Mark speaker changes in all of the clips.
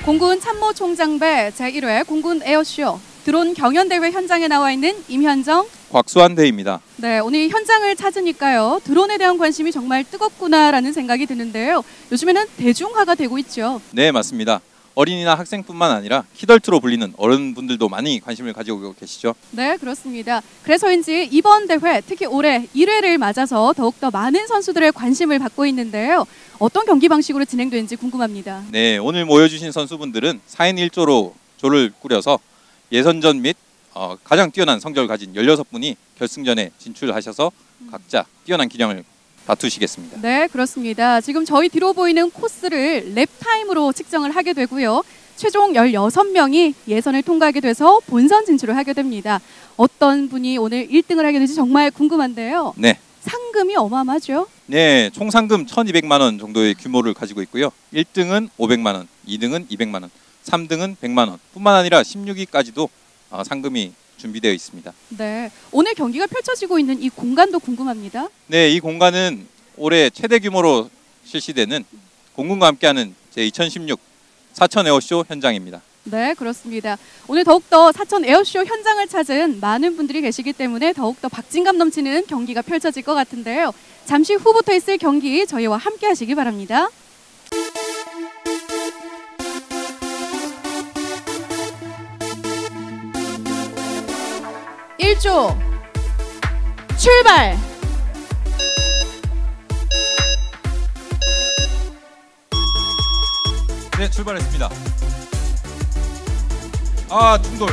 Speaker 1: 공군 참모총장배 제1회 공군 에어쇼 드론 경연대회 현장에 나와 있는 임현정,
Speaker 2: 곽수환 대위입니다.
Speaker 1: 네, 오늘 현장을 찾으니까요. 드론에 대한 관심이 정말 뜨겁구나라는 생각이 드는데요. 요즘에는 대중화가 되고 있죠.
Speaker 2: 네, 맞습니다. 어린이나 학생뿐만 아니라 키덜트로 불리는 어른분들도 많이 관심을 가지고 계시죠.
Speaker 1: 네, 그렇습니다. 그래서인지 이번 대회, 특히 올해 1회를 맞아서 더욱더 많은 선수들의 관심을 받고 있는데요. 어떤 경기 방식으로 진행되는지 궁금합니다.
Speaker 2: 네, 오늘 모여주신 선수분들은 4인 1조로 조를 꾸려서 예선전 및 가장 뛰어난 성적을 가진 16분이 결승전에 진출하셔서 각자 뛰어난 기량을 다투시겠습니다.
Speaker 1: 네, 그렇습니다. 지금 저희 뒤로 보이는 코스를 랩타임으로 측정을 하게 되고요. 최종 16명이 예선을 통과하게 돼서 본선 진출을 하게 됩니다. 어떤 분이 오늘 1등을 하게 될지 정말 궁금한데요.
Speaker 2: 네.
Speaker 1: 상금이 어마어마하죠?
Speaker 2: 네, 총 상금 1,200만 원 정도의 규모를 가지고 있고요. 1등은 500만 원, 2등은 200만 원, 3등은 100만 원 뿐만 아니라 16위까지도 상금이 준비되어 있습니다.
Speaker 1: 네, 오늘 경기가 펼쳐지고 있는 이 공간도 궁금합니다.
Speaker 2: 네, 이 공간은 올해 최대 규모로 실시되는 공군과 함께하는 제2016 사천 에어쇼 현장입니다.
Speaker 1: 네, 그렇습니다. 오늘 더욱더 사천 에어쇼 현장을 찾은 많은 분들이 계시기 때문에 더욱더 박진감 넘치는 경기가 펼쳐질 것 같은데요. 잠시 후부터 있을 경기 저희와 함께 하시기 바랍니다. (1조) 출발!
Speaker 2: 네, 출발했습니다. 충돌.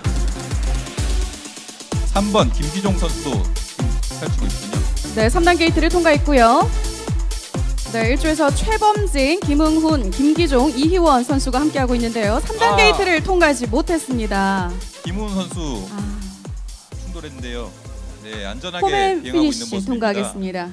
Speaker 2: 3번 김기종 선수도 펼치고 있군요.
Speaker 1: 네, 3단 게이트를 통과했고요. 네, 1조에서 최범진, 김응훈, 김기종, 이희원 선수가 함께하고 있는데요. 3단 게이트를 통과하지 못했습니다.
Speaker 2: 김훈 선수 충돌했는데요. 네, 안전하게
Speaker 1: 홈앤
Speaker 2: 비행하고 있는
Speaker 1: 피니시
Speaker 2: 모습입니다.
Speaker 1: 통과하겠습니다.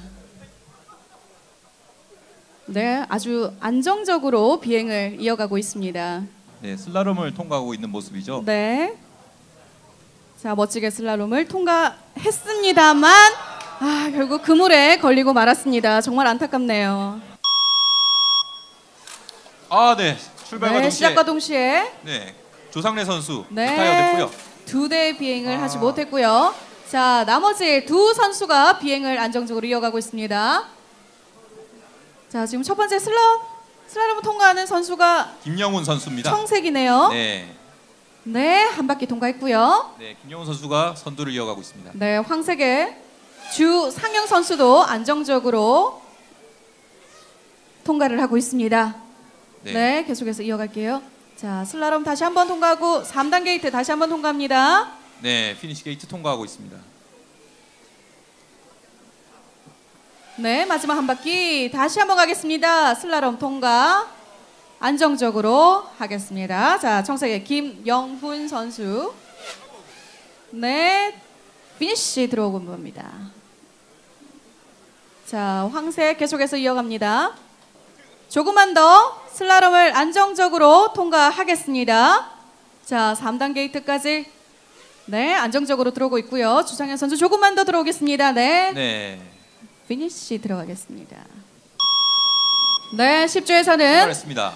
Speaker 1: 네, 아주 안정적으로 비행을 이어가고 있습니다.
Speaker 2: 네, 슬라롬을 통과하고 있는 모습이죠.
Speaker 1: 네. 자, 멋지게 슬라롬을 통과했습니다만 결국 그물에 걸리고 말았습니다. 정말 안타깝네요.
Speaker 2: 네. 출발과
Speaker 1: 네,
Speaker 2: 동시에
Speaker 1: 시작과 동시에
Speaker 2: 네, 조상래 선수
Speaker 1: 네,
Speaker 2: 리타이어됐고요.
Speaker 1: 2대 비행을 하지 못했고요. 자, 나머지 두 선수가 비행을 안정적으로 이어가고 있습니다. 자, 지금 첫 번째 슬라롬을 통과하는 선수가
Speaker 2: 김영훈 선수입니다.
Speaker 1: 청색이네요.
Speaker 2: 네.
Speaker 1: 네, 한 바퀴 통과했고요.
Speaker 2: 네, 김영훈 선수가 선두를 이어가고 있습니다.
Speaker 1: 네, 황색의 주상영 선수도 안정적으로 통과를 하고 있습니다. 네, 계속해서 이어갈게요. 자, 슬라롬 다시 한번 통과하고 3단 게이트 다시 한번 통과합니다.
Speaker 2: 네, 피니시 게이트 통과하고 있습니다.
Speaker 1: 네, 마지막 한 바퀴 다시 한번 가겠습니다. 슬라롬 통과 안정적으로 하겠습니다. 자, 청색의 김영훈 선수. 네, 피니시 들어오고 봅니다. 자, 황색 계속해서 이어갑니다. 조금만 더 슬라롬을 안정적으로 통과하겠습니다. 자, 3단 게이트까지 네, 안정적으로 들어오고 있고요. 주상현 선수 조금만 더 들어오겠습니다. 네.
Speaker 2: 네.
Speaker 1: 피니시 들어가겠습니다. 네, 10조에서는
Speaker 2: 출발했습니다.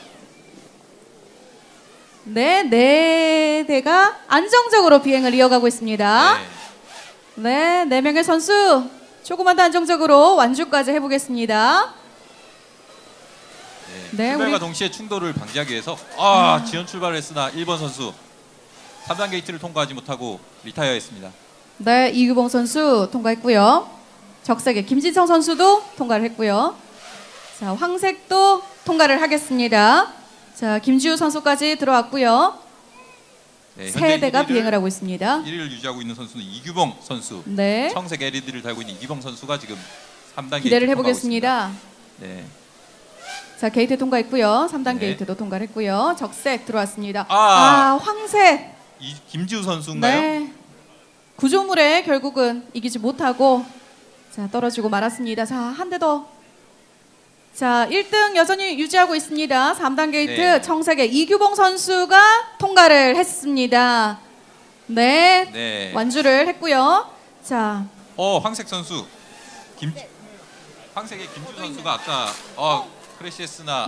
Speaker 1: 네 대가 안정적으로 비행을 이어가고 있습니다. 네, 4명의 선수 조금만 더 안정적으로 완주까지 해보겠습니다.
Speaker 2: 네, 출발과 동시에 충돌을 방지하기 위해서 지연 출발을 했으나 1번 선수 3단 게이트를 통과하지 못하고 리타이어했습니다.
Speaker 1: 네, 이규봉 선수 통과했고요. 적색의 김진성 선수도 통과를 했고요. 자, 황색도 통과를 하겠습니다. 자, 김지우 선수까지 들어왔고요.
Speaker 2: 네,
Speaker 1: 세 대가 비행을 하고 있습니다.
Speaker 2: 1위를 유지하고 있는 선수는 이규봉 선수.
Speaker 1: 네.
Speaker 2: 청색 LED를 달고 있는 이규봉 선수가 지금 3단
Speaker 1: 기대를
Speaker 2: 게이트
Speaker 1: 해보겠습니다.
Speaker 2: 네.
Speaker 1: 자, 게이트 통과했고요. 3단
Speaker 2: 네.
Speaker 1: 게이트도 통과를 했고요. 적색 들어왔습니다. 황색.
Speaker 2: 김지우 선수인가요?
Speaker 1: 네. 구조물에 결국은 이기지 못하고 자, 떨어지고 말았습니다. 자, 한 대 더. 자, 1등 여전히 유지하고 있습니다. 3단 게이트
Speaker 2: 네.
Speaker 1: 청색의 이규봉 선수가 통과를 했습니다. 네. 완주를 했고요. 자,
Speaker 2: 황색 선수. 황색의 김주 선수가 아까 크래시했으나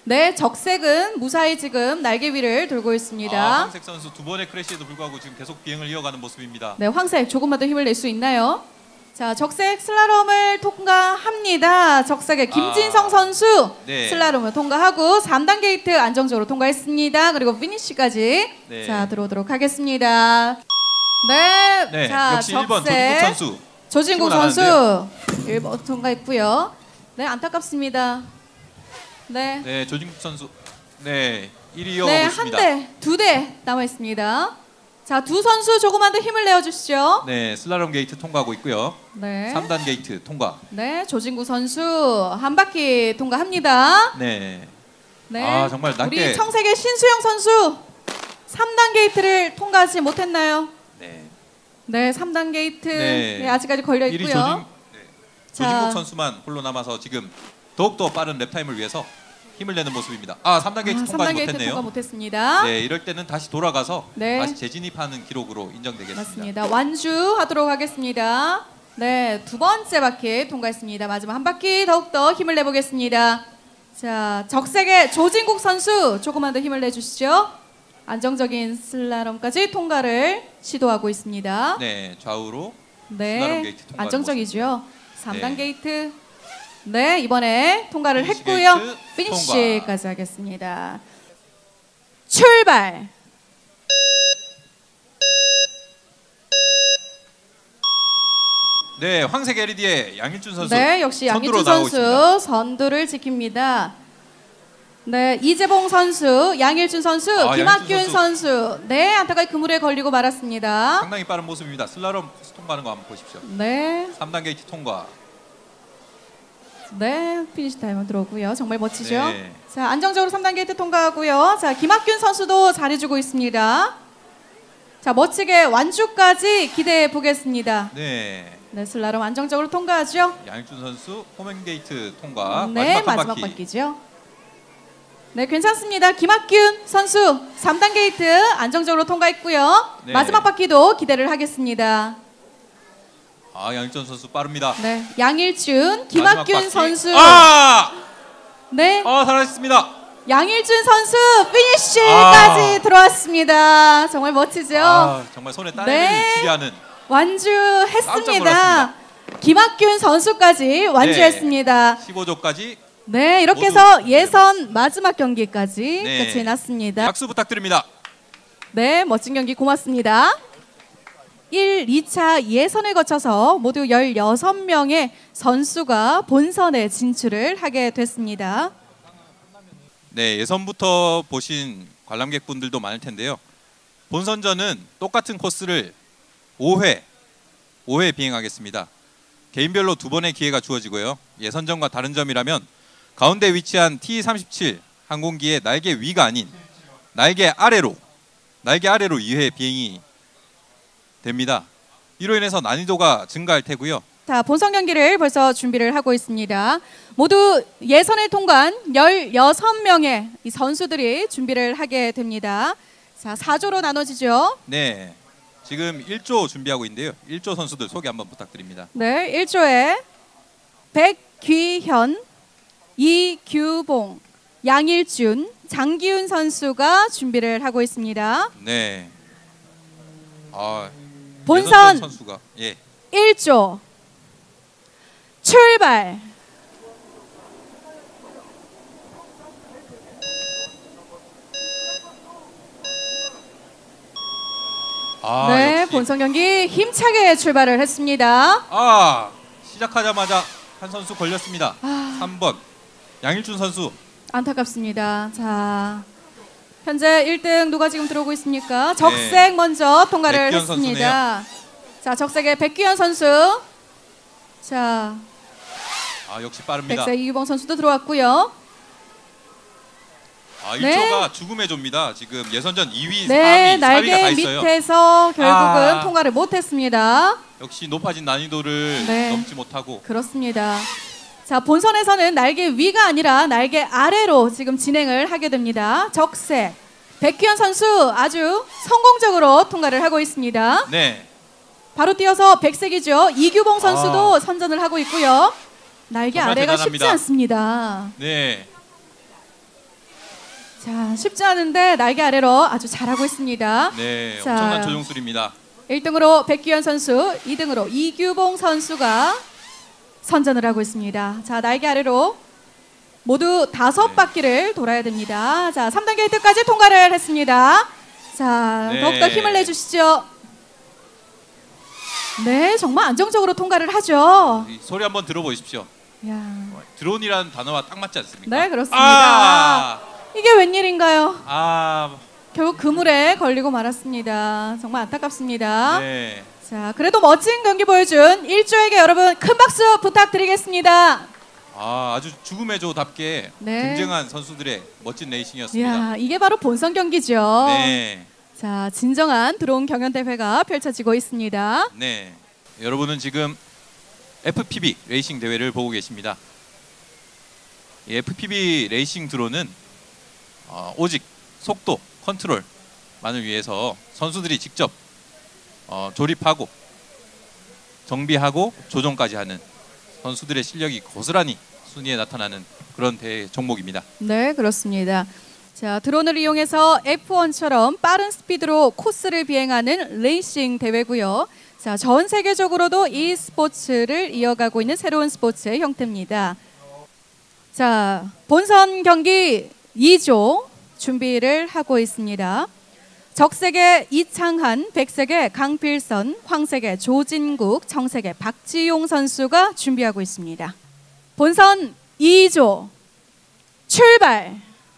Speaker 1: 네, 적색은 무사히 지금 날개 위를 돌고 있습니다.
Speaker 2: 황색 선수 두 번의 크래시에도 불구하고 지금 계속 비행을 이어가는 모습입니다.
Speaker 1: 네, 황색 조금만 더 힘을 낼 수 있나요? 자, 적색 슬라롬을 통과합니다. 적색의 김진성 선수
Speaker 2: 네.
Speaker 1: 슬라롬을 통과하고 3단 게이트 안정적으로 통과했습니다. 그리고 피니쉬까지
Speaker 2: 네.
Speaker 1: 자 들어오도록 하겠습니다. 네,
Speaker 2: 네,
Speaker 1: 자
Speaker 2: 역시 1번
Speaker 1: 적색
Speaker 2: 조진국 선수.
Speaker 1: 조진국
Speaker 2: 치고
Speaker 1: 선수
Speaker 2: 나가는데요.
Speaker 1: 1번 통과했고요. 네, 안타깝습니다. 네,
Speaker 2: 네, 조진국 선수. 네, 1위 이어가고
Speaker 1: 네,
Speaker 2: 있습니다.
Speaker 1: 한 대, 두 대 남아 있습니다. 자, 두 선수 조금만 더 힘을 내어 주시죠.
Speaker 2: 네, 슬라롬 게이트 통과하고 있고요.
Speaker 1: 네.
Speaker 2: 3단 게이트 통과.
Speaker 1: 네, 조진구 선수 한 바퀴 통과합니다.
Speaker 2: 네.
Speaker 1: 네.
Speaker 2: 아, 정말 낮게.
Speaker 1: 우리 청색의 신수영 선수 3단 게이트를 통과하지 못했나요?
Speaker 2: 네.
Speaker 1: 네, 3단 게이트
Speaker 2: 네.
Speaker 1: 네, 아직까지 걸려
Speaker 2: 1위
Speaker 1: 있고요. 자.
Speaker 2: 조진국 선수만 홀로 남아서 지금 더욱더 빠른 랩타임을 위해서 힘을 내는 모습입니다. 아, 3단 게이트 통과하지
Speaker 1: 3단 게이트
Speaker 2: 못했네요.
Speaker 1: 통과 못했습니다.
Speaker 2: 네, 이럴 때는 다시 돌아가서
Speaker 1: 네.
Speaker 2: 다시 재진입하는 기록으로 인정되겠습니다.
Speaker 1: 맞습니다. 완주하도록 하겠습니다. 네, 두 번째 바퀴 통과했습니다. 마지막 한 바퀴 더욱더 힘을 내보겠습니다. 자, 적색의 조진국 선수 조금만 더 힘을 내주시죠. 안정적인 슬라롬까지 통과를 시도하고 있습니다.
Speaker 2: 네, 좌우로 슬라롬
Speaker 1: 네,
Speaker 2: 게이트 통과하는
Speaker 1: 안정적이죠. 3단
Speaker 2: 네.
Speaker 1: 게이트. 네, 이번에 통과를
Speaker 2: 피니시
Speaker 1: 했고요.
Speaker 2: 게이트
Speaker 1: 피니쉬까지 하겠습니다. 출발.
Speaker 2: 네, 황색 LED의 양일준 선수.
Speaker 1: 네, 역시
Speaker 2: 선두로
Speaker 1: 양일준
Speaker 2: 나오고
Speaker 1: 선수
Speaker 2: 있습니다.
Speaker 1: 선두를 지킵니다. 네, 이재봉 선수, 양일준 선수,
Speaker 2: 아,
Speaker 1: 김학균
Speaker 2: 양일준
Speaker 1: 선수. 네, 안타까이 그물에 걸리고 말았습니다.
Speaker 2: 상당히 빠른 모습입니다. 슬라롬 통과하는 거 한번 보십시오.
Speaker 1: 네,
Speaker 2: 3단 게이트 통과.
Speaker 1: 네, 피니시 타임은 들어오고요. 정말 멋지죠?
Speaker 2: 네.
Speaker 1: 자, 안정적으로 3단 게이트 통과하고요. 자, 김학균 선수도 잘해주고 있습니다. 자, 멋지게 완주까지 기대해 보겠습니다.
Speaker 2: 네.
Speaker 1: 네, 슬라롬 안정적으로 통과하죠?
Speaker 2: 양일준 선수 홈앤 게이트 통과.
Speaker 1: 네,
Speaker 2: 마지막 한
Speaker 1: 마지막
Speaker 2: 바퀴.
Speaker 1: 바퀴죠. 네, 괜찮습니다. 김학균 선수 3단 게이트 안정적으로 통과했고요.
Speaker 2: 네.
Speaker 1: 마지막 바퀴도 기대를 하겠습니다.
Speaker 2: 아, 양일준 선수 빠릅니다.
Speaker 1: 네, 양일준,
Speaker 2: 마지막
Speaker 1: 김학균
Speaker 2: 바퀴.
Speaker 1: 선수.
Speaker 2: 아!
Speaker 1: 네,
Speaker 2: 살아있습니다.
Speaker 1: 양일준 선수 피니쉬까지 들어왔습니다. 정말 멋지죠?
Speaker 2: 아, 정말 손에 땀을
Speaker 1: 네.
Speaker 2: 쥐게 하는. 깜짝
Speaker 1: 완주했습니다.
Speaker 2: 놀랐습니다.
Speaker 1: 김학균 선수까지 완주했습니다.
Speaker 2: 15조까지
Speaker 1: 네, 이렇게
Speaker 2: 모두
Speaker 1: 해서 예선 마지막 경기까지
Speaker 2: 네.
Speaker 1: 끝이 났습니다.
Speaker 2: 박수 부탁드립니다.
Speaker 1: 네, 멋진 경기 고맙습니다. 1, 2차 예선을 거쳐서 모두 16명의 선수가 본선에 진출을 하게 됐습니다.
Speaker 2: 네, 예선부터 보신 관람객분들도 많을 텐데요. 본선전은 똑같은 코스를 5회 비행하겠습니다. 개인별로 2번의 기회가 주어지고요. 예선전과 다른 점이라면 가운데 위치한 T-37 항공기의 날개 위가 아닌 날개 아래로 2회 비행이 됩니다. 이로 인해서 난이도가 증가할 테고요.
Speaker 1: 자, 본선 경기를 벌써 준비를 하고 있습니다. 모두 예선을 통과한 16명의 이 선수들이 준비를 하게 됩니다. 자, 4조로 나눠지죠.
Speaker 2: 네, 지금 1조 준비하고 있는데요. 1조 선수들 소개 한번 부탁드립니다.
Speaker 1: 네, 1조에 백귀현, 이규봉, 양일준, 장기훈 선수가 준비를 하고 있습니다.
Speaker 2: 네.
Speaker 1: 본선
Speaker 2: 예선전 선수가
Speaker 1: 1조 출발. 네,
Speaker 2: 역시.
Speaker 1: 본선 경기 힘차게 출발을 했습니다.
Speaker 2: 시작하자마자 한 선수 걸렸습니다. 3번 양일준 선수.
Speaker 1: 안타깝습니다. 자, 현재 1등 누가 지금 들어오고 있습니까? 적색 먼저 통과를
Speaker 2: 백규현
Speaker 1: 했습니다. 자, 적색의 백규현 선수. 자,
Speaker 2: 역시 빠릅니다.
Speaker 1: 백색 이규봉 선수도 들어왔고요.
Speaker 2: 1조가 죽음의 조입니다. 지금 예선전 2위,
Speaker 1: 네,
Speaker 2: 3위, 4위가
Speaker 1: 날개
Speaker 2: 다 있어요.
Speaker 1: 밑에서 결국은 통과를 못했습니다.
Speaker 2: 역시 높아진 난이도를
Speaker 1: 네.
Speaker 2: 넘지 못하고.
Speaker 1: 그렇습니다. 자, 본선에서는 날개 위가 아니라 날개 아래로 지금 진행을 하게 됩니다. 적색 백규현 선수 아주 성공적으로 통과를 하고 있습니다.
Speaker 2: 네.
Speaker 1: 바로 뛰어서 백색이죠. 이규봉 선수도 선전을 하고 있고요. 날개
Speaker 2: 정말
Speaker 1: 아래가
Speaker 2: 대단합니다.
Speaker 1: 쉽지 않습니다.
Speaker 2: 네.
Speaker 1: 자, 쉽지 않은데 날개 아래로 아주 잘하고 있습니다.
Speaker 2: 네,
Speaker 1: 자.
Speaker 2: 엄청난 조종술입니다.
Speaker 1: 1등으로 백규현 선수, 2등으로 이규봉 선수가 선전을 하고 있습니다. 자, 날개 아래로 모두 5바퀴를 돌아야 됩니다. 자, 3단 게이트까지 통과를 했습니다. 자,
Speaker 2: 네.
Speaker 1: 더욱더 힘을 내주시죠. 네, 정말 안정적으로 통과를 하죠.
Speaker 2: 이 소리 한번 들어보십시오.
Speaker 1: 야.
Speaker 2: 드론이라는 단어와 딱 맞지 않습니까?
Speaker 1: 네, 그렇습니다.
Speaker 2: 아,
Speaker 1: 이게 웬일인가요?
Speaker 2: 아,
Speaker 1: 결국 그물에 걸리고 말았습니다. 정말 안타깝습니다.
Speaker 2: 네.
Speaker 1: 자, 그래도 멋진 경기 보여준 일조에게 여러분 큰 박수 부탁드리겠습니다.
Speaker 2: 아주 죽음의 조답게
Speaker 1: 네.
Speaker 2: 굉장한 선수들의 멋진 레이싱이었습니다.
Speaker 1: 이야, 이게 바로 본선 경기죠.
Speaker 2: 네,
Speaker 1: 자, 진정한 드론 경연 대회가 펼쳐지고 있습니다.
Speaker 2: 네. 여러분은 지금 FPV 레이싱 대회를 보고 계십니다. 이 FPV 레이싱 드론은 오직 속도, 컨트롤만을 위해서 선수들이 직접 조립하고 정비하고 조종까지 하는 선수들의 실력이 고스란히 순위에 나타나는 그런 대회 종목입니다.
Speaker 1: 네, 그렇습니다. 자, 드론을 이용해서 F1처럼 빠른 스피드로 코스를 비행하는 레이싱 대회고요. 자, 전 세계적으로도 이 스포츠를 이어가고 있는 새로운 스포츠의 형태입니다. 자, 본선 경기 2조 준비를 하고 있습니다. 적색의 이창한, 백색의 강필선, 황색의 조진국, 청색의 박지용 선수가 준비하고 있습니다. 본선 2조 출발!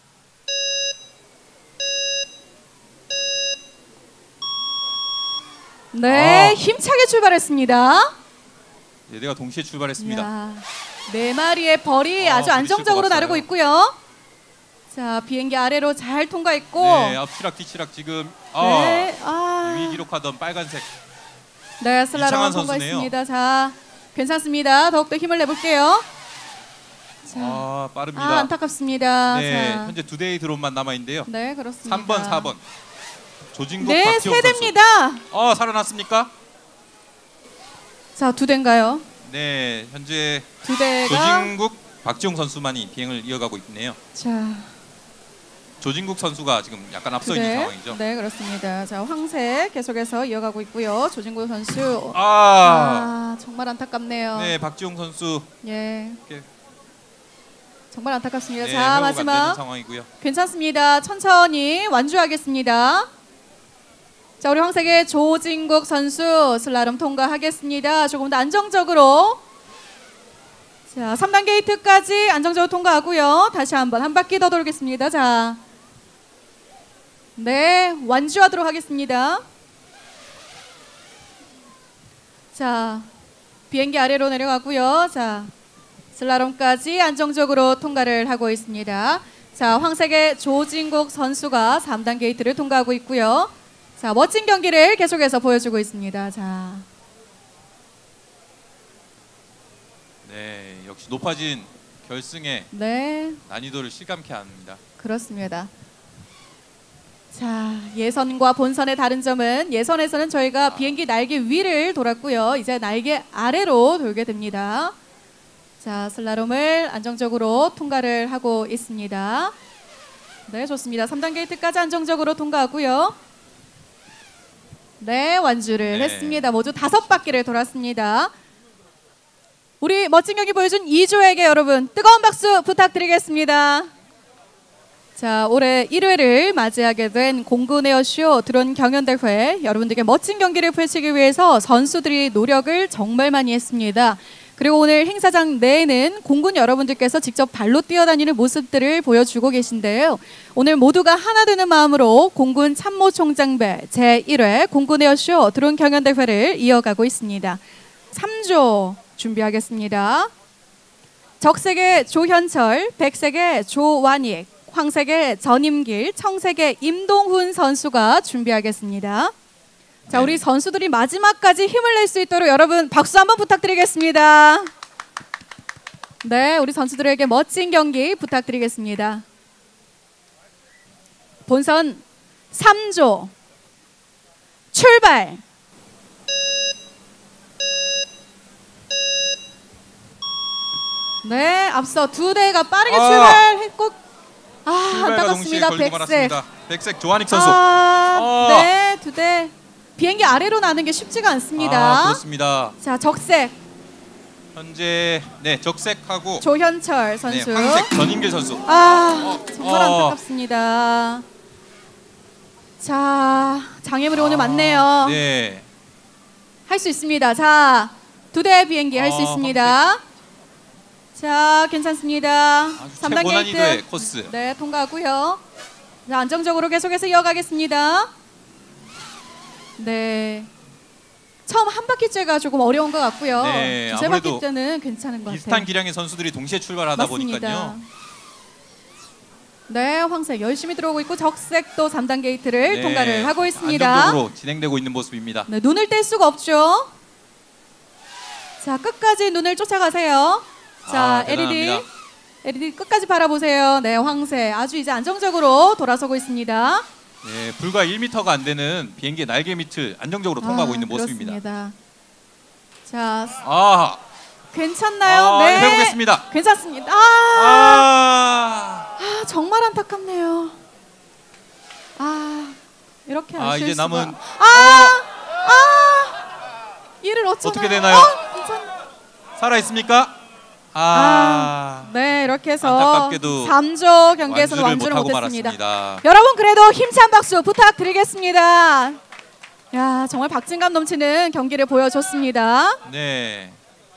Speaker 1: 네, 힘차게 출발했습니다.
Speaker 2: 네, 내가 동시에 출발했습니다.
Speaker 1: 이야, 네 마리의 벌이 아주
Speaker 2: 부딪힐
Speaker 1: 안정적으로
Speaker 2: 것 같아요.
Speaker 1: 나르고 있고요. 자, 비행기 아래로 잘 통과했고.
Speaker 2: 네, 앞치락 뒤치락 지금
Speaker 1: 네,
Speaker 2: 2위 기록하던 빨간색.
Speaker 1: 네, 슬라롬
Speaker 2: 이창한
Speaker 1: 통과했습니다. 자, 괜찮습니다. 더욱더 힘을 내볼게요. 자,
Speaker 2: 빠릅니다.
Speaker 1: 안타깝습니다.
Speaker 2: 네,
Speaker 1: 자,
Speaker 2: 현재 2대의 드론만 남아 있는데요.
Speaker 1: 네, 그렇습니다.
Speaker 2: 3번, 4번. 조진국,
Speaker 1: 네,
Speaker 2: 박지용
Speaker 1: 세
Speaker 2: 선수.
Speaker 1: 대입니다.
Speaker 2: 살아났습니까?
Speaker 1: 자, 2대인가요?
Speaker 2: 네, 현재
Speaker 1: 2대가.
Speaker 2: 조진국, 박지용 선수만이 비행을 이어가고 있네요.
Speaker 1: 자,
Speaker 2: 조진국 선수가 지금 약간 앞서
Speaker 1: 두 대.
Speaker 2: 있는 상황이죠.
Speaker 1: 네, 그렇습니다. 자, 황색 계속해서 이어가고 있고요. 조진국 선수. 정말 안타깝네요.
Speaker 2: 네, 박지용 선수
Speaker 1: 예,
Speaker 2: 이렇게,
Speaker 1: 정말 안타깝습니다.
Speaker 2: 네,
Speaker 1: 자,
Speaker 2: 회복가 안
Speaker 1: 마지막.
Speaker 2: 되는 상황이고요.
Speaker 1: 괜찮습니다. 천천히 완주하겠습니다. 자, 우리 황색의 조진국 선수 슬라롬 통과하겠습니다. 조금 더 안정적으로. 자, 3단 게이트까지 안정적으로 통과하고요. 다시 한번 한 바퀴 더 돌겠습니다. 자, 네, 완주하도록 하겠습니다. 자, 비행기 아래로 내려가고요. 자, 슬라롬까지 안정적으로 통과를 하고 있습니다. 자, 황색의 조진국 선수가 3단 게이트를 통과하고 있고요. 자, 멋진 경기를 계속해서 보여주고 있습니다. 자,
Speaker 2: 네, 역시 높아진 결승의
Speaker 1: 네,
Speaker 2: 난이도를 실감케 합니다.
Speaker 1: 그렇습니다. 자, 예선과 본선의 다른 점은 예선에서는 저희가 비행기 날개 위를 돌았고요. 이제 날개 아래로 돌게 됩니다. 자, 슬라롬을 안정적으로 통과를 하고 있습니다. 네, 좋습니다. 3단 게이트까지 안정적으로 통과하고요. 네, 완주를
Speaker 2: 네.
Speaker 1: 했습니다. 모두 5바퀴를 돌았습니다. 우리 멋진 경기 보여준 이조에게 여러분 뜨거운 박수 부탁드리겠습니다. 자, 올해 1회를 맞이하게 된 공군 에어쇼 드론 경연대회, 여러분들께 멋진 경기를 펼치기 위해서 선수들이 노력을 정말 많이 했습니다. 그리고 오늘 행사장 내에는 공군 여러분들께서 직접 발로 뛰어다니는 모습들을 보여주고 계신데요. 오늘 모두가 하나 되는 마음으로 공군 참모총장배 제1회 공군 에어쇼 드론 경연대회를 이어가고 있습니다. 3조 준비하겠습니다. 적색의 조현철, 백색의 조완익, 황색의 전임길, 청색의 임동훈 선수가 준비하겠습니다. 자, 우리 선수들이 마지막까지 힘을 낼 수 있도록 여러분 박수 한번 부탁드리겠습니다. 네, 우리 선수들에게 멋진 경기 부탁드리겠습니다. 본선 3조 출발! 네, 앞서 2대가 빠르게 출발했고
Speaker 2: 출발과 동시에
Speaker 1: 안타깝습니다.
Speaker 2: 걸고
Speaker 1: 백색.
Speaker 2: 말았습니다. 백색 조하닉 선수.
Speaker 1: 네, 두 대. 비행기 아래로 나는 게 쉽지가 않습니다.
Speaker 2: 그렇습니다.
Speaker 1: 자, 적색
Speaker 2: 현재 네 적색하고
Speaker 1: 조현철
Speaker 2: 네,
Speaker 1: 선수.
Speaker 2: 황색 전인길 선수.
Speaker 1: 정말 안타깝습니다. 자, 장애물이 오늘 많네요.
Speaker 2: 네.
Speaker 1: 할 수 있습니다. 자, 두 대 비행기 할 수 있습니다. 자, 괜찮습니다.
Speaker 2: 아주
Speaker 1: 3단
Speaker 2: 최고난이도의
Speaker 1: 게이트.
Speaker 2: 코스.
Speaker 1: 네, 통과하고요. 자, 안정적으로 계속해서 이어가겠습니다. 네. 처음 한 바퀴째가 조금 어려운 것 같고요.
Speaker 2: 네,
Speaker 1: 두세
Speaker 2: 아무래도
Speaker 1: 바퀴째는 괜찮은 것 같아요.
Speaker 2: 비슷한 기량의 선수들이 동시에 출발하다
Speaker 1: 맞습니다.
Speaker 2: 보니까요.
Speaker 1: 네, 황색 열심히 들어오고 있고 적색도 3단 게이트를
Speaker 2: 네,
Speaker 1: 통과를 하고 있습니다.
Speaker 2: 안정적으로 진행되고 있는 모습입니다.
Speaker 1: 네, 눈을 뗄 수가 없죠. 자, 끝까지 눈을 쫓아가세요. 자,
Speaker 2: 대단합니다.
Speaker 1: LED 끝까지 바라보세요. 네, 황색 아주 이제 안정적으로 돌아서고 있습니다.
Speaker 2: 네, 불과 1m가 안 되는 비행기의 날개 밑을 안정적으로 통과하고 있는 모습입니다.
Speaker 1: 그렇습니다. 자,
Speaker 2: 아,
Speaker 1: 괜찮나요? 네,
Speaker 2: 해보겠습니다.
Speaker 1: 괜찮습니다. 정말 안타깝네요. 이렇게 아쉬울
Speaker 2: 이제 남은
Speaker 1: 수가. 이를
Speaker 2: 어떻게 되나요? 살아 있습니까?
Speaker 1: 네, 이렇게 해서
Speaker 2: 안타깝게도
Speaker 1: 3조 경기에서는 완주를
Speaker 2: 못하고
Speaker 1: 못했습니다.
Speaker 2: 말았습니다.
Speaker 1: 여러분 그래도 힘찬 박수 부탁드리겠습니다. 야, 정말 박진감 넘치는 경기를 보여줬습니다.
Speaker 2: 네.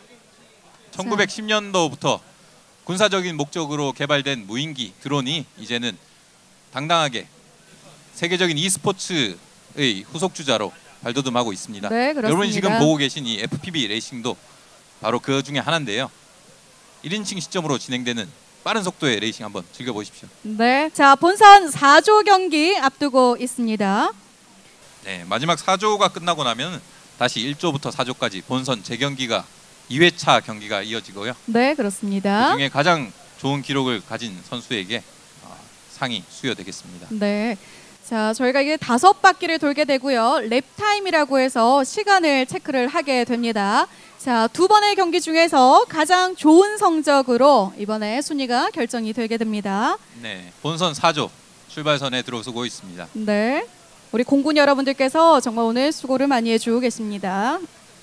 Speaker 2: 1910년도부터 군사적인 목적으로 개발된 무인기 드론이 이제는 당당하게 세계적인 e스포츠의 후속 주자로 발돋움하고 있습니다.
Speaker 1: 네, 그렇습니다.
Speaker 2: 여러분이 지금 보고 계신 이 FPV 레이싱도 바로 그 중에 하나인데요. 1인칭 시점으로 진행되는 빠른 속도의 레이싱 한번 즐겨보십시오.
Speaker 1: 네, 자 본선 4조 경기 앞두고 있습니다.
Speaker 2: 네, 마지막 4조가 끝나고 나면 다시 1조부터 4조까지 본선 재경기가 2회차 경기가 이어지고요.
Speaker 1: 네, 그렇습니다.
Speaker 2: 그중에 가장 좋은 기록을 가진 선수에게 상이 수여되겠습니다.
Speaker 1: 네. 자, 저희가 이게 5바퀴를 돌게 되고요. 랩 타임이라고 해서 시간을 체크를 하게 됩니다. 자, 두 번의 경기 중에서 가장 좋은 성적으로 이번에 순위가 결정이 되게 됩니다.
Speaker 2: 네, 본선 4조 출발선에 들어서고 있습니다.
Speaker 1: 네. 우리 공군 여러분들께서 정말 오늘 수고를 많이 해주고 계십니다.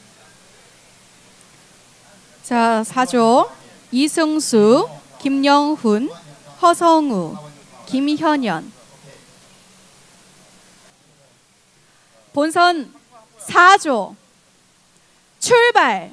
Speaker 1: 자, 4조 이승수, 김영훈, 허성우, 김현연. 본선 4조 출발.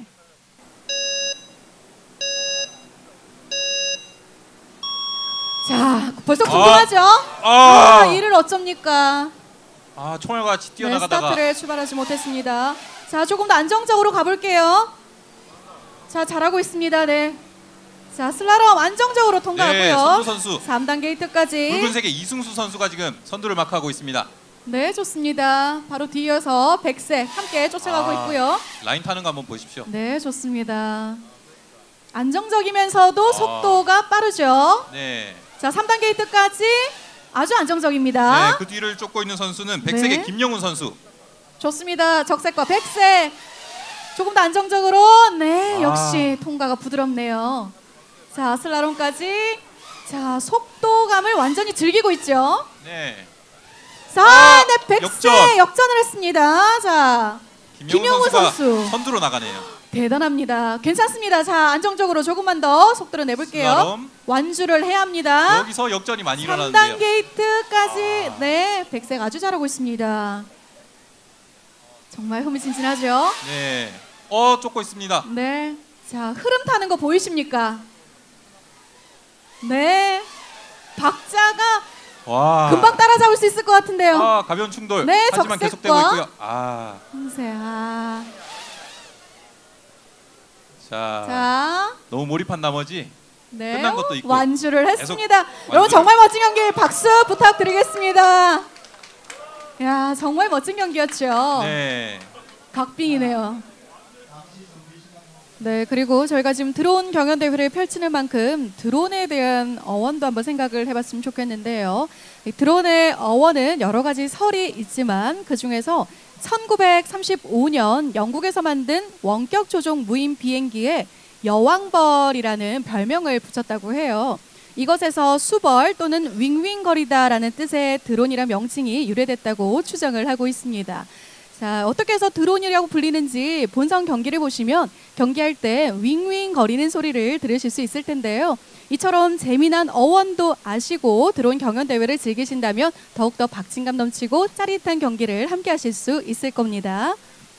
Speaker 1: 자, 벌써 궁금하죠? 이를 어쩝니까?
Speaker 2: 총알같이
Speaker 1: 네,
Speaker 2: 뛰어나가다가
Speaker 1: 스타트를 출발하지 못했습니다. 자, 조금 더 안정적으로 가볼게요. 자, 잘하고 있습니다. 네. 자, 슬라롬 안정적으로 통과하고요.
Speaker 2: 네, 선두 선수
Speaker 1: 3단 게이트까지.
Speaker 2: 붉은색의 이승수 선수가 지금 선두를 마크하고 있습니다.
Speaker 1: 네, 좋습니다. 바로 뒤이어서 백색 함께 쫓아가고 있고요.
Speaker 2: 라인 타는 거 한번 보십시오.
Speaker 1: 네, 좋습니다. 안정적이면서도 속도가 빠르죠.
Speaker 2: 네.
Speaker 1: 자, 3단 게이트까지 아주 안정적입니다.
Speaker 2: 네, 그 뒤를 쫓고 있는 선수는 백색의
Speaker 1: 네.
Speaker 2: 김영훈 선수.
Speaker 1: 좋습니다. 적색과 백색. 조금 더 안정적으로. 네, 역시 통과가 부드럽네요. 자, 슬라롬까지. 자, 속도감을 완전히 즐기고 있죠.
Speaker 2: 네.
Speaker 1: 자, 네, 백색
Speaker 2: 역전.
Speaker 1: 역전을 했습니다. 자, 김영훈
Speaker 2: 선수가
Speaker 1: 선수.
Speaker 2: 선두로 나가네요.
Speaker 1: 대단합니다. 괜찮습니다. 자, 안정적으로 조금만 더 속도를 내볼게요.
Speaker 2: 슬라롬.
Speaker 1: 완주를 해야 합니다.
Speaker 2: 여기서 역전이 많이
Speaker 1: 3단
Speaker 2: 일어나는데요.
Speaker 1: 게이트까지. 네, 백색 아주 잘하고 있습니다. 정말 흥미진진하죠?
Speaker 2: 네. 쫓고 있습니다.
Speaker 1: 네. 자, 흐름 타는 거 보이십니까? 네. 박자가
Speaker 2: 와.
Speaker 1: 금방 따라잡을 수 있을 것 같은데요.
Speaker 2: 가벼운 충돌.
Speaker 1: 네,
Speaker 2: 하지만
Speaker 1: 적색과
Speaker 2: 계속되고 있고요.
Speaker 1: 황색.
Speaker 2: 자,
Speaker 1: 자,
Speaker 2: 너무 몰입한 나머지
Speaker 1: 네.
Speaker 2: 끝난 것도 있고
Speaker 1: 완주를
Speaker 2: 계속
Speaker 1: 했습니다. 여러분 정말 멋진 경기 박수 부탁드리겠습니다. 야, 정말 멋진 경기였죠.
Speaker 2: 네.
Speaker 1: 박빙이네요. 네, 그리고 저희가 지금 드론 경연 대회를 펼치는 만큼 드론에 대한 어원도 한번 생각을 해봤으면 좋겠는데요. 이 드론의 어원은 여러 가지 설이 있지만 그 중에서 1935년 영국에서 만든 원격 조종 무인 비행기에 여왕벌이라는 별명을 붙였다고 해요. 이것에서 수벌 또는 윙윙거리다라는 뜻의 드론이란 명칭이 유래됐다고 추정을 하고 있습니다. 자, 어떻게 해서 드론이라고 불리는지 본선 경기를 보시면 경기할 때 윙윙거리는 소리를 들으실 수 있을 텐데요. 이처럼 재미난 어원도 아시고 드론 경연 대회를 즐기신다면 더욱더 박진감 넘치고 짜릿한 경기를 함께 하실 수 있을 겁니다.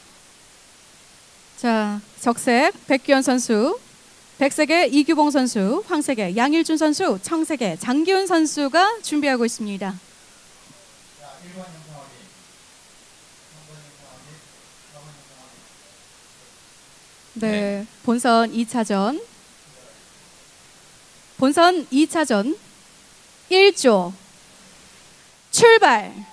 Speaker 1: 자, 적색 백규현 선수, 백색의 이규봉 선수, 황색의 양일준 선수, 청색의 장기훈 선수가 준비하고 있습니다. 네, 본선 2차전. 본선 2차전 1조 출발.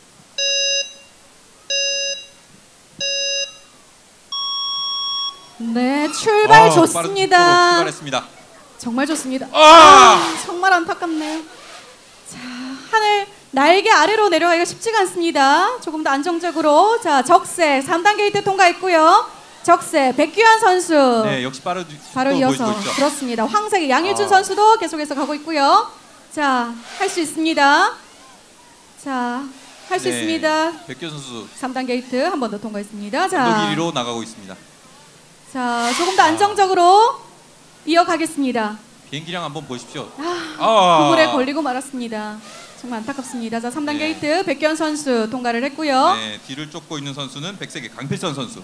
Speaker 1: 네, 출발 좋습니다.
Speaker 2: 출발했습니다.
Speaker 1: 정말 좋습니다.
Speaker 2: 아!
Speaker 1: 정말 안타깝네요. 자, 하늘 날개 아래로 내려가기가 쉽지가 않습니다. 조금 더 안정적으로. 자, 적색 3단 게이트 통과했고요. 적색 백규현 선수.
Speaker 2: 네, 역시
Speaker 1: 바로 이어서
Speaker 2: 보여주고 있죠.
Speaker 1: 그렇습니다. 황색의 양일준 선수도 계속해서 가고 있고요. 자, 할 수 있습니다. 자, 할 수
Speaker 2: 네,
Speaker 1: 있습니다.
Speaker 2: 백규현 선수
Speaker 1: 3단 게이트 한 번 더 통과했습니다.
Speaker 2: 언덕
Speaker 1: 자,
Speaker 2: 1위로 나가고 있습니다.
Speaker 1: 자, 조금 더 안정적으로 이어가겠습니다.
Speaker 2: 비행기량 한번 보십시오.
Speaker 1: 그물에 걸리고 말았습니다. 정말 안타깝습니다. 자, 3단
Speaker 2: 네.
Speaker 1: 게이트 백규현 선수 통과를 했고요.
Speaker 2: 네, 뒤를 쫓고 있는 선수는 백색의 강필선 선수.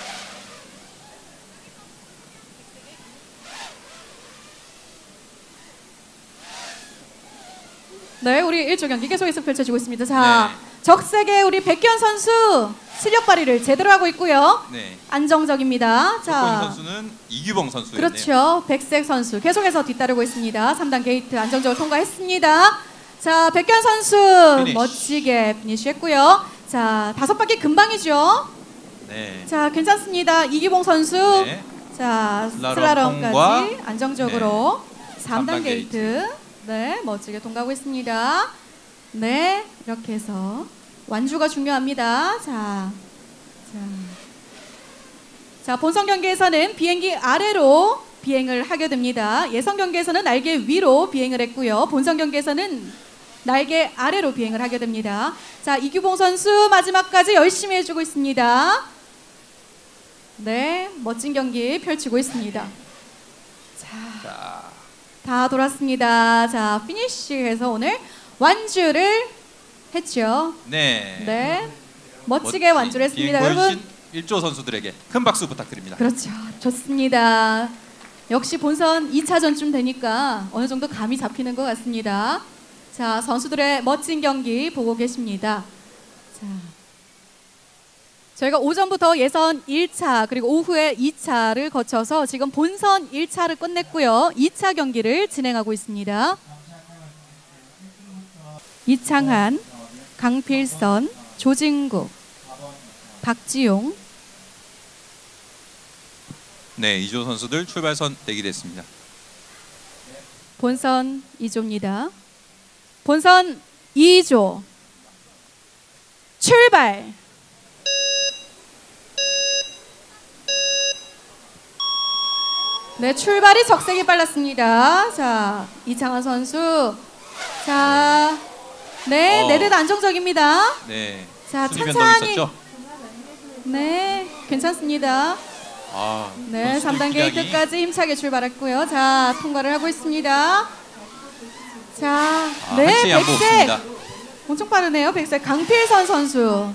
Speaker 1: 네, 우리 1조 경기 계속해서 펼쳐지고 있습니다. 자,
Speaker 2: 네.
Speaker 1: 적색의 우리 백규현 선수 실력 발휘를 제대로 하고 있고요.
Speaker 2: 네.
Speaker 1: 안정적입니다.
Speaker 2: 쫓고 있는
Speaker 1: 자,
Speaker 2: 선수는 이규봉 선수였네요.
Speaker 1: 그렇죠. 백색 선수 계속해서 뒤따르고 있습니다. 3단 게이트 안정적으로 통과했습니다. 자, 백규현 선수
Speaker 2: 피니쉬.
Speaker 1: 멋지게 피니쉬했고요. 자, 5바퀴 금방이죠.
Speaker 2: 네.
Speaker 1: 자, 괜찮습니다. 이기봉 선수.
Speaker 2: 네.
Speaker 1: 자,
Speaker 2: 슬라롬
Speaker 1: 슬라롬까지
Speaker 2: 통과.
Speaker 1: 안정적으로 3단
Speaker 2: 3단
Speaker 1: 게이트. 네, 멋지게 통과하고 있습니다. 네, 이렇게 해서 완주가 중요합니다. 자, 본선 경기에서는 비행기 아래로 비행을 하게 됩니다. 예선 경기에서는 날개 위로 비행을 했고요. 본선 경기에서는 날개 아래로 비행을 하게 됩니다. 자, 이규봉 선수 마지막까지 열심히 해주고 있습니다. 네, 멋진 경기 펼치고 있습니다.
Speaker 2: 자,
Speaker 1: 다 돌았습니다. 자, 피니쉬해서 오늘 완주를 했죠.
Speaker 2: 네.
Speaker 1: 네, 멋지게 완주를 했습니다.
Speaker 2: 비행
Speaker 1: 여러분.
Speaker 2: 보여주신 1조 선수들에게 큰 박수 부탁드립니다.
Speaker 1: 그렇죠. 좋습니다. 역시 본선 2차전쯤 되니까 어느 정도 감이 잡히는 것 같습니다. 자, 선수들의 멋진 경기 보고 계십니다. 자, 저희가 오전부터 예선 1차 그리고 오후에 2차를 거쳐서 지금 본선 1차를 끝냈고요. 2차 경기를 진행하고 있습니다. 이창한, 강필선, 조진국, 박지용.
Speaker 2: 네, 2조 선수들 출발선 대기됐습니다.
Speaker 1: 본선 2조입니다. 본선 2조 출발. 네, 출발이 적색이 빨랐습니다. 자, 이창환 선수. 자, 네, 내듯 안정적입니다.
Speaker 2: 네.
Speaker 1: 자,
Speaker 2: 순위 변동이
Speaker 1: 천천히.
Speaker 2: 있었죠?
Speaker 1: 네, 괜찮습니다. 네,
Speaker 2: 선수들
Speaker 1: 3단
Speaker 2: 기량이
Speaker 1: 게이트까지 힘차게 출발했고요. 자, 통과를 하고 있습니다. 자, 네,
Speaker 2: 한치 양보
Speaker 1: 백색.
Speaker 2: 없습니다.
Speaker 1: 엄청 빠르네요. 백색 강필선 선수.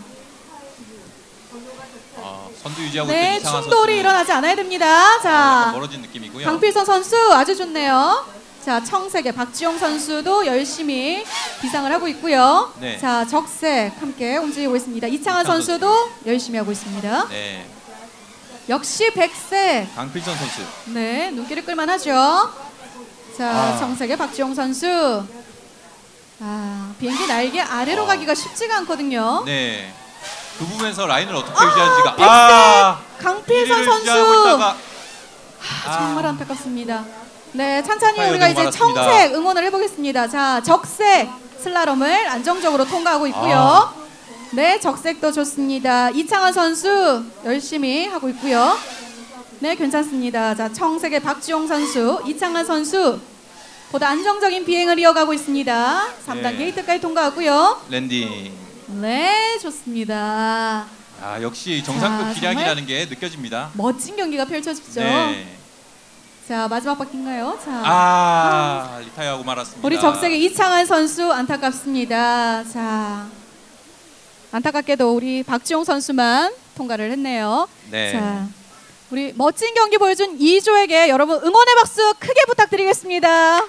Speaker 2: 선두 유지하고
Speaker 1: 네,
Speaker 2: 있던 이상한
Speaker 1: 충돌이
Speaker 2: 선수는
Speaker 1: 일어나지 않아야 됩니다.
Speaker 2: 약간
Speaker 1: 자,
Speaker 2: 멀어진 느낌이고요.
Speaker 1: 강필선 선수 아주 좋네요. 자, 청색의 박지용 선수도 열심히 비상을 하고 있고요.
Speaker 2: 네.
Speaker 1: 자, 적색 함께 움직이고 있습니다. 이창환
Speaker 2: 이창환
Speaker 1: 선수도 열심히 하고 있습니다.
Speaker 2: 네,
Speaker 1: 역시 백색.
Speaker 2: 강필선 선수.
Speaker 1: 네, 눈길을 끌만하죠. 자, 청색의 박지용 선수. 비행기 날개 아래로 가기가 쉽지가 않거든요.
Speaker 2: 네, 그 부분에서 라인을 어떻게 유지하는지가
Speaker 1: 백색 강필선
Speaker 2: 유지하고
Speaker 1: 선수.
Speaker 2: 있다가
Speaker 1: 정말 안타깝습니다. 네, 찬찬히
Speaker 2: 타이어
Speaker 1: 우리가
Speaker 2: 등
Speaker 1: 이제
Speaker 2: 맞았습니다.
Speaker 1: 청색 응원을 해보겠습니다. 자, 적색 슬라롬을 안정적으로 통과하고 있고요. 네, 적색도 좋습니다. 이창환 선수 열심히 하고 있고요. 네, 괜찮습니다. 자, 청색의 박지용 선수, 이창환 선수. 보다 안정적인 비행을 이어가고 있습니다. 3단
Speaker 2: 네.
Speaker 1: 게이트까지 통과하고요.
Speaker 2: 랜딩.
Speaker 1: 네, 좋습니다.
Speaker 2: 아, 역시 정상급
Speaker 1: 자,
Speaker 2: 기량이라는 게 느껴집니다.
Speaker 1: 멋진 경기가 펼쳐지죠.
Speaker 2: 네.
Speaker 1: 자, 마지막 바퀴인가요? 자,
Speaker 2: 리타이어하고 말았습니다.
Speaker 1: 우리 적색의 이창한 선수 안타깝습니다. 자, 안타깝게도 우리 박지용 선수만 통과를 했네요.
Speaker 2: 네.
Speaker 1: 자, 우리 멋진 경기 보여준 이조에게 여러분 응원의 박수 크게 부탁드리겠습니다.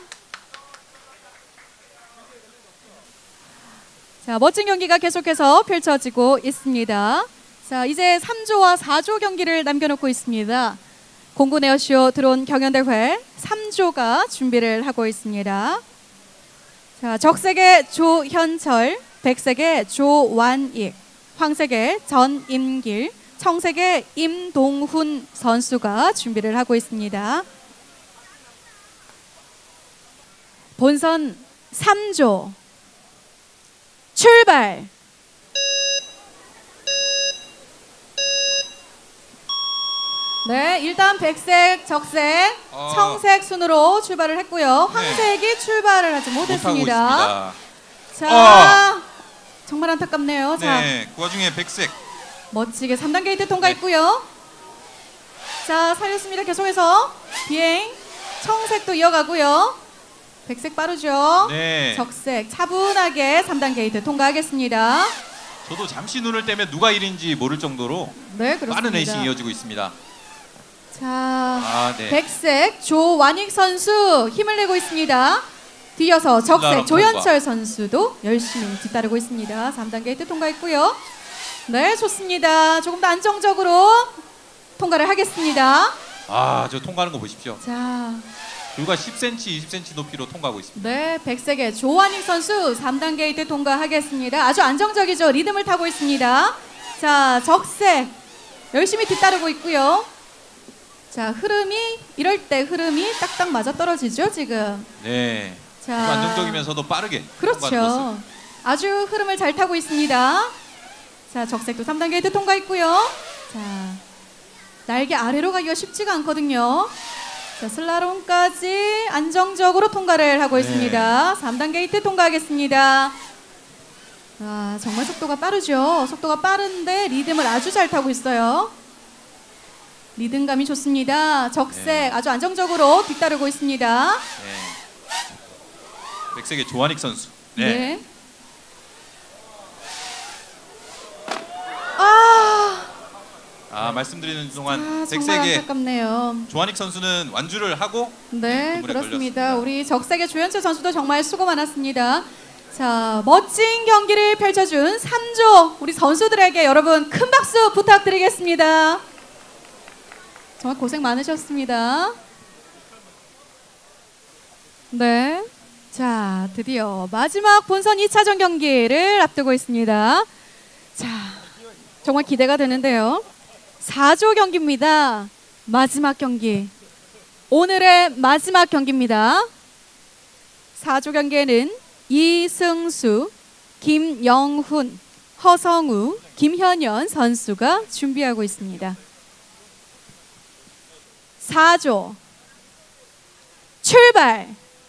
Speaker 1: 자, 멋진 경기가 계속해서 펼쳐지고 있습니다. 자, 이제 3조와 4조 경기를 남겨놓고 있습니다. 공군 에어쇼 드론 경연대회 3조가 준비를 하고 있습니다. 자, 적색의 조현철, 백색의 조완익, 황색의 전임길, 청색의 임동훈 선수가 준비를 하고 있습니다. 본선 3조 출발! 네, 일단 백색, 적색, 청색 순으로 출발을 했고요. 황색이 출발을 하지 못했습니다. 자, 정말 안타깝네요.
Speaker 2: 네, 그 와중에 백색.
Speaker 1: 멋지게 3단 게이트 통과했고요. 자, 살렸습니다. 계속해서 비행. 청색도 이어가고요. 백색 빠르죠.
Speaker 2: 네.
Speaker 1: 적색 차분하게 3단 게이트 통과하겠습니다.
Speaker 2: 저도 잠시 눈을 떼면 누가 1인지 모를 정도로
Speaker 1: 네, 그렇습니다.
Speaker 2: 빠른 레이싱이 이어지고 있습니다.
Speaker 1: 자,
Speaker 2: 네.
Speaker 1: 백색 조완익 선수 힘을 내고 있습니다. 뒤어서 적색 조현철 선수도 열심히 뒤따르고 있습니다. 3단 게이트 통과했고요. 네, 좋습니다. 조금 더 안정적으로 통과를 하겠습니다.
Speaker 2: 저 통과하는 거 보십시오.
Speaker 1: 자,
Speaker 2: 불과 10cm, 20cm 높이로 통과하고 있습니다.
Speaker 1: 네, 백색의 조완익 선수 3단 게이트 통과하겠습니다. 아주 안정적이죠. 리듬을 타고 있습니다. 자, 적색 열심히 뒤따르고 있고요. 자, 이럴 때 흐름이 딱딱 맞아 떨어지죠, 지금.
Speaker 2: 네.
Speaker 1: 자,
Speaker 2: 안정적이면서도 빠르게.
Speaker 1: 그렇죠. 아주 흐름을 잘 타고 있습니다. 자, 적색도 3단 게이트 통과했고요. 자, 날개 아래로 가기가 쉽지가 않거든요. 자, 슬라롬까지 안정적으로 통과를 하고 있습니다. 3단 게이트 통과하겠습니다. 아, 정말 속도가 빠르죠. 속도가 빠른데 리듬을 아주 잘 타고 있어요. 리듬감이 좋습니다. 적색 아주 안정적으로 뒤따르고 있습니다.
Speaker 2: 네. 백색의 조한익 선수.
Speaker 1: 네.
Speaker 2: 말씀드리는 동안
Speaker 1: 정말
Speaker 2: 백색의
Speaker 1: 안타깝네요.
Speaker 2: 조한익 선수는 완주를 하고
Speaker 1: 네,
Speaker 2: 그물에
Speaker 1: 그렇습니다.
Speaker 2: 걸렸습니다.
Speaker 1: 우리 적색의 조현철 선수도 정말 수고 많았습니다. 자, 멋진 경기를 펼쳐준 3조 우리 선수들에게 여러분 큰 박수 부탁드리겠습니다. 정말 고생 많으셨습니다. 네, 자, 드디어 마지막 본선 2차전 경기를 앞두고 있습니다. 자, 정말 기대가 되는데요. 4조 경기입니다. 마지막 경기. 오늘의 마지막 경기입니다. 4조 경기에는 이승수, 김영훈, 허성우, 김현연 선수가 준비하고 있습니다. 4조 출발!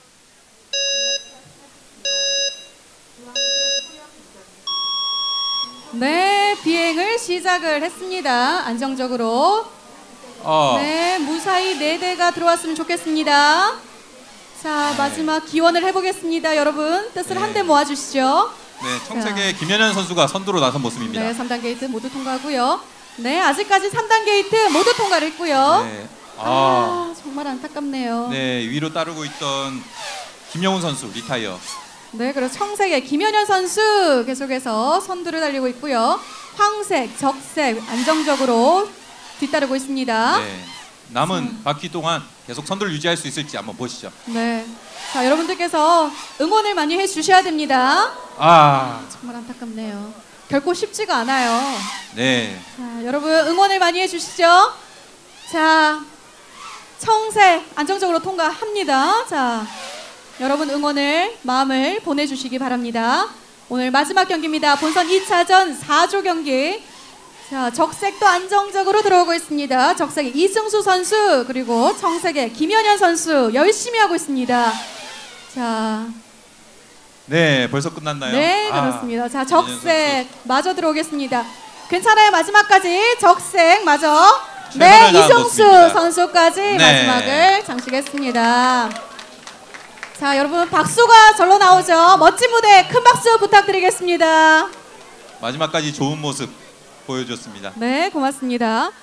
Speaker 1: 네, 비행을 시작을 했습니다. 안정적으로. 네, 무사히 4대가 들어왔으면 좋겠습니다. 자, 마지막 기원을 해보겠습니다. 여러분, 뜻을 한데 모아주시죠.
Speaker 2: 네, 청색의 김현현 선수가 선두로 나선 모습입니다.
Speaker 1: 네, 3단 게이트 모두 통과하고요. 네, 아직까지 3단 게이트 모두 통과를 했고요.
Speaker 2: 네.
Speaker 1: 정말 안타깝네요.
Speaker 2: 네, 위로 따르고 있던 김영훈 선수 리타이어.
Speaker 1: 네, 그리고 청색의 김현현 선수 계속해서 선두를 달리고 있고요. 황색, 적색 안정적으로 뒤따르고 있습니다.
Speaker 2: 네, 남은 바퀴 동안 계속 선두를 유지할 수 있을지 한번 보시죠.
Speaker 1: 네, 자, 여러분들께서 응원을 많이 해주셔야 됩니다. 정말 안타깝네요. 결코 쉽지가 않아요.
Speaker 2: 네.
Speaker 1: 자, 여러분 응원을 많이 해주시죠. 자, 청색 안정적으로 통과합니다. 자, 여러분 응원을 마음을 보내주시기 바랍니다. 오늘 마지막 경기입니다. 본선 2차전 4조 경기. 자, 적색도 안정적으로 들어오고 있습니다. 적색의 이승수 선수 그리고 청색의 김현현 선수 열심히 하고 있습니다. 자,
Speaker 2: 네, 벌써 끝났나요?
Speaker 1: 네,
Speaker 2: 아,
Speaker 1: 그렇습니다. 자, 적색 마저 들어오겠습니다. 괜찮아요. 마지막까지 적색 마저. 네,
Speaker 2: 최선을 다한
Speaker 1: 이승수
Speaker 2: 모습입니다.
Speaker 1: 선수까지
Speaker 2: 네.
Speaker 1: 마지막을 장식했습니다. 자, 여러분 박수가 절로 나오죠. 멋진 무대 큰 박수 부탁드리겠습니다.
Speaker 2: 마지막까지 좋은 모습 보여줬습니다.
Speaker 1: 네, 고맙습니다.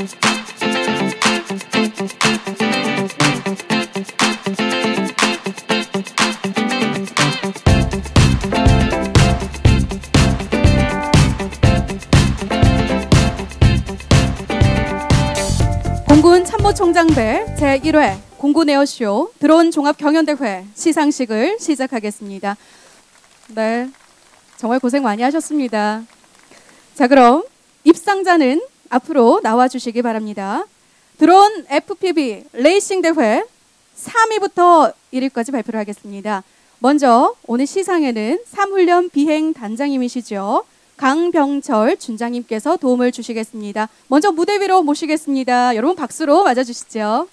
Speaker 1: 공군 참모총장배 제1회 공군 에어쇼 드론 종합경연대회 시상식을 시작하겠습니다. 네, 정말 고생 많이 하셨습니다. 자, 그럼 입상자는 앞으로 나와주시기 바랍니다. 드론 FPV 레이싱 대회 3위부터 1위까지 발표를 하겠습니다. 먼저 오늘 시상에는 3훈련 비행 단장님이시죠. 강병철 준장님께서 도움을 주시겠습니다. 먼저 무대 위로 모시겠습니다. 여러분 박수로 맞아주시죠.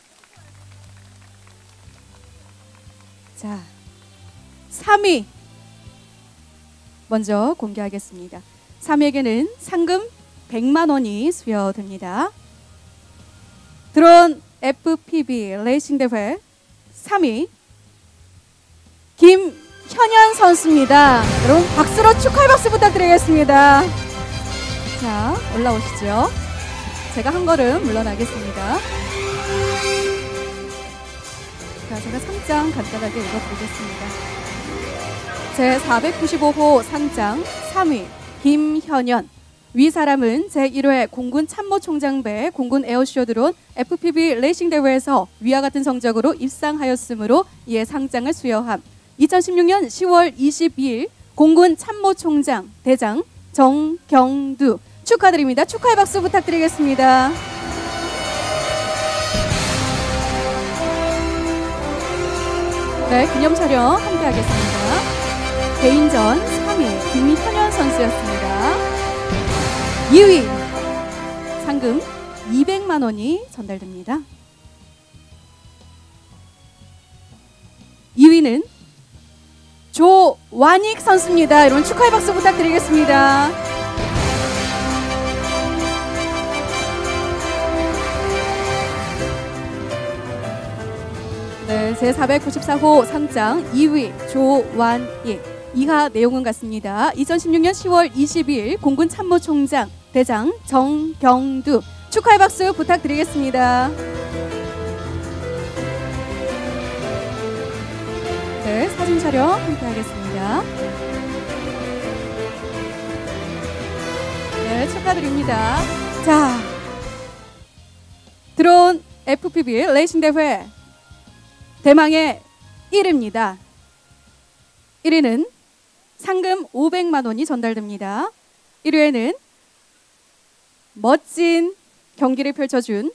Speaker 1: 자, 3위 먼저 공개하겠습니다. 3위에게는 상금 100만 원이 수여됩니다. 드론 FPV 레이싱 대회 3위 김현현 선수입니다. 여러분 박수로 축하의 박수 부탁드리겠습니다. 자, 올라오시죠. 제가 한 걸음 물러나겠습니다. 자, 제가 상장 간단하게 읽어드리겠습니다. 제495호 상장 3위 김현현. 위 사람은 제1회 공군 참모총장배 공군 에어쇼 드론 FPV 레이싱 대회에서 위와 같은 성적으로 입상하였으므로 이에 상장을 수여함. 2016년 10월 22일 공군 참모총장 대장 정경두 축하드립니다. 축하의 박수 부탁드리겠습니다. 네, 기념 촬영 함께 하겠습니다. 개인전 3위 김현현 선수였습니다. 2위 상금 200만 원이 전달됩니다. 2위는 조완익 선수입니다. 여러분 축하의 박수 부탁드리겠습니다. 네, 제494호 상장 2위 조완익. 이하 내용은 같습니다. 2016년 10월 22일 공군 참모총장 대장 정경두 축하의 박수 부탁드리겠습니다. 네, 사진 촬영 함께 하겠습니다. 네, 축하드립니다. 자, 드론 FPV 레이싱 대회 대망의 1위입니다. 1위는 상금 500만 원이 전달됩니다. 1위에는 멋진 경기를 펼쳐준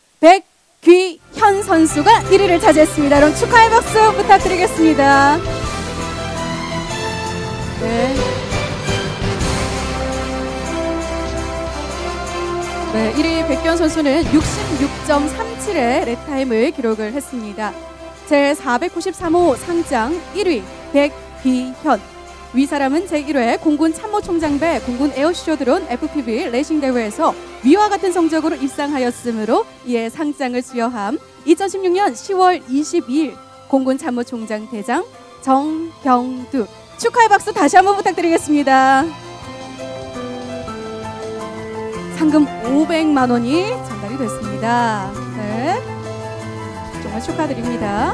Speaker 1: 백귀현 선수가 1위를 차지했습니다. 여러분 축하의 박수 부탁드리겠습니다. 네. 네, 1위 백귀현 선수는 66.37의 랩타임을 기록을 했습니다. 제493호 상장 1위 백귀현. 위 사람은 제1회 공군 참모총장배 공군 에어쇼 드론 FPV 레이싱 대회에서 위와 같은 성적으로 입상하였으므로 이에 상장을 수여함. 2016년 10월 22일 공군 참모총장 대장 정경두 축하의 박수 다시 한번 부탁드리겠습니다. 상금 500만 원이 전달이 됐습니다. 네, 정말 축하드립니다.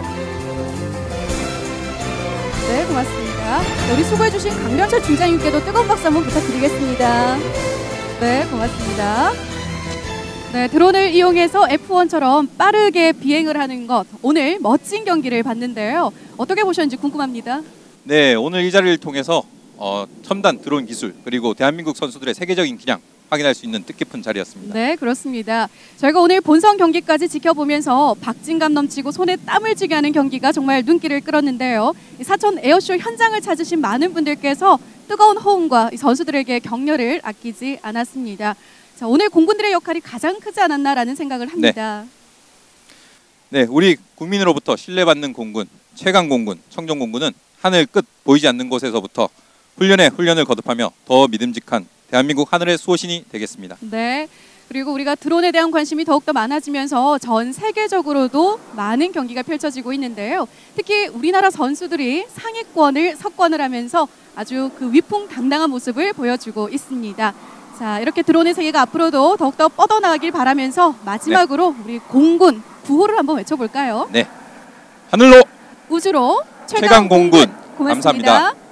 Speaker 1: 네, 고맙습니다. 우리 수고해주신 강병철 준장님께도 뜨거운 박수 한번 부탁드리겠습니다. 네, 고맙습니다. 네, 드론을 이용해서 F1처럼 빠르게 비행을 하는 것, 오늘 멋진 경기를 봤는데요. 어떻게 보셨는지 궁금합니다.
Speaker 2: 네, 오늘 이 자리를 통해서 첨단 드론 기술 그리고 대한민국 선수들의 세계적인 기량 확인할 수 있는 뜻깊은 자리였습니다.
Speaker 1: 네, 그렇습니다. 저희가 오늘 본선 경기까지 지켜보면서 박진감 넘치고 손에 땀을 쥐게 하는 경기가 정말 눈길을 끌었는데요. 사천 에어쇼 현장을 찾으신 많은 분들께서 뜨거운 호응과 선수들에게 격려를 아끼지 않았습니다. 자, 오늘 공군들의 역할이 가장 크지 않았나라는 생각을 합니다.
Speaker 2: 네, 우리 국민으로부터 신뢰받는 공군, 최강공군, 청정공군은 하늘 끝 보이지 않는 곳에서부터 훈련에 훈련을 거듭하며 더 믿음직한 대한민국 하늘의 수호신이 되겠습니다.
Speaker 1: 네. 그리고 우리가 드론에 대한 관심이 더욱더 많아지면서 전 세계적으로도 많은 경기가 펼쳐지고 있는데요. 특히 우리나라 선수들이 상위권을 석권을 하면서 아주 그 위풍당당한 모습을 보여주고 있습니다. 자, 이렇게 드론의 세계가 앞으로도 더욱더 뻗어나가길 바라면서 마지막으로 우리 공군 구호를 한번 외쳐볼까요?
Speaker 2: 네. 하늘로
Speaker 1: 우주로
Speaker 2: 최강공군.
Speaker 1: 고맙습니다.
Speaker 2: 감사합니다.